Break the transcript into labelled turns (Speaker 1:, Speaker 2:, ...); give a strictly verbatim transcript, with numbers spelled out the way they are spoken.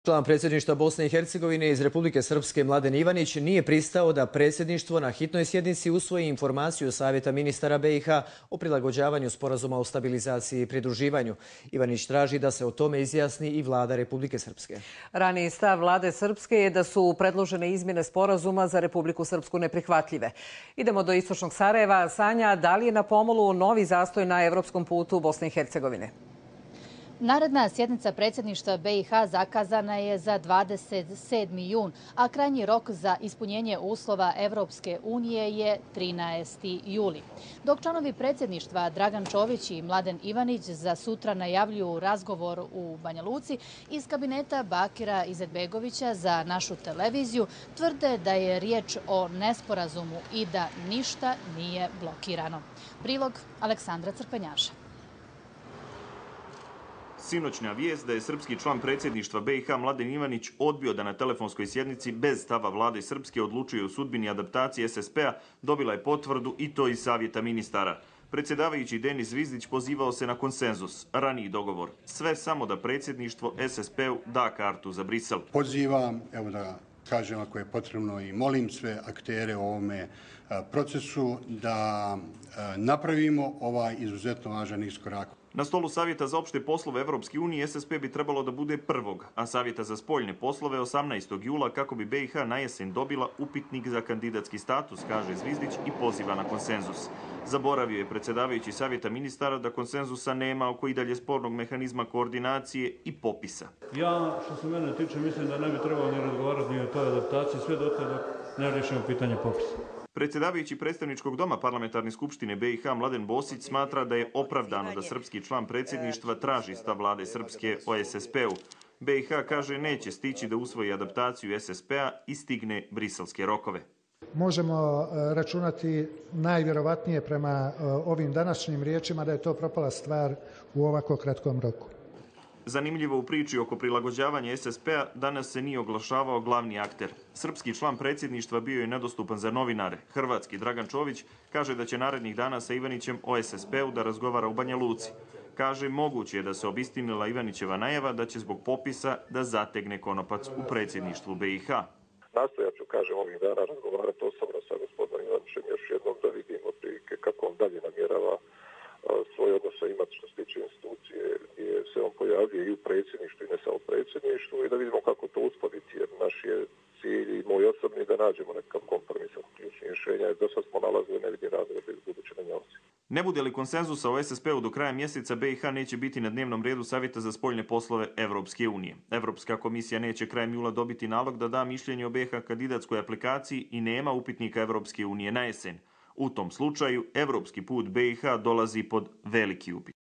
Speaker 1: Član predsjedništva Bosne i Hercegovine iz Republike Srpske Mladen Ivanić nije pristao da predsjedništvo na hitnoj sjednici usvoji informaciju Savjeta ministara B i H o prilagođavanju sporazuma o stabilizaciji i pridruživanju. Ivanić traži da se o tome izjasni i vlada Republike Srpske.
Speaker 2: Raniji stav vlade Srpske je da su predložene izmjene sporazuma za Republiku Srpsku neprihvatljive. Idemo do istočnog Sarajeva. Sanja, da li je na pomolu novi zastoj na evropskom putu Bosne i Hercegovine?
Speaker 3: Naredna sjednica predsjedništva B i H zakazana je za dvadeset sedmi jun, a krajnji rok za ispunjenje uslova Evropske unije je trinaesti juli. Dok članovi predsjedništva Dragan Čović i Mladen Ivanić za sutra najavljuju razgovor u Banja Luci, iz kabineta Bakira Izetbegovića za našu televiziju tvrde da je riječ o nesporazumu i da ništa nije blokirano. Prilog Aleksandra Crkvenjaša.
Speaker 4: Sinoćna vijest da je srpski član predsjedništva B i H Mladen Ivanić odbio da na telefonskoj sjednici bez stava vlade Srpske odlučuje o sudbini adaptacije S S P-a dobila je potvrdu i to iz Savjeta ministara. Predsjedavajući Denis Zvizdić pozivao se na konsenzus, raniji dogovor. Sve samo da predsjedništvo S S P-u da kartu za Brisel.
Speaker 5: Pozivam, evo da kažem ako je potrebno i molim sve aktere u ovome procesu da napravimo ovaj izuzetno važan iskorak.
Speaker 4: Na stolu Savjeta za opšte poslove Evropske unije S S P bi trebalo da bude prvog, a Savjeta za spoljne poslove osamnaestog jula kako bi B i H na jesen dobila upitnik za kandidatski status, kaže Zvizdić i poziva na konsenzus. Zaboravio je predsjedavajući Savjeta ministara da konsenzusa nema oko i dalje spornog mehanizma koordinacije i popisa.
Speaker 6: Ja, što se mene tiče, mislim da ne bi trebalo ni razgovarati ni o toj adaptaciji sve dok ne rješimo pitanje popisa.
Speaker 4: Predsjedavajući predstavničkog doma Parlamentarne skupštine B i H Mladen Bosić smatra da je opravdano da srpski član predsjedništva traži stav vlade Srpske o S S P-u. B i H kaže neće stići da usvoji adaptaciju S S P-a i stigne briselske rokove.
Speaker 7: Možemo računati najvjerovatnije prema ovim današnjim riječima da je to propala stvar u ovako kratkom roku.
Speaker 4: Zanimljivo u priči oko prilagođavanja S S P-a danas se nije oglašavao glavni akter. Srpski član predsjedništva bio je nedostupan za novinare. Hrvatski Dragan Čović kaže da će narednih dana sa Ivanićem o S S P-u da razgovara u Banja Luci. Kaže moguće je da se obistinila Ivanićeva najava da će zbog popisa da zategne konopac u predsjedništvu B i H.
Speaker 8: Nastojat ću, kažem, ovih dana razgovarati osobno sa gospodinom Ivanićem još jednom da vidimo otprilike kako on dalje namjerava svoje odnose imati što se tiče institucije gdje se on pojavljuje i u predsjedništvu i ne samo u predsjedništvu i da vidimo kako to uskladiti jer naš je cilj i moj osobni da nađemo nekakav kompromis oko ključnih rješenja jer do sad smo nalazili ne vidim razloga da buduće na njavci.
Speaker 4: Ne bude li konsenzusa o S S P-u do kraja mjeseca, B i H neće biti na dnevnom redu Savjeta za spoljne poslove Evropske unije. Evropska komisija neće krajem jula dobiti nalog da da mišljenje o B i H kandidatskoj aplikaciji i nema upitnika Evropske unije na jesen. U tom slučaju, evropski put B i H dolazi pod veliki upit.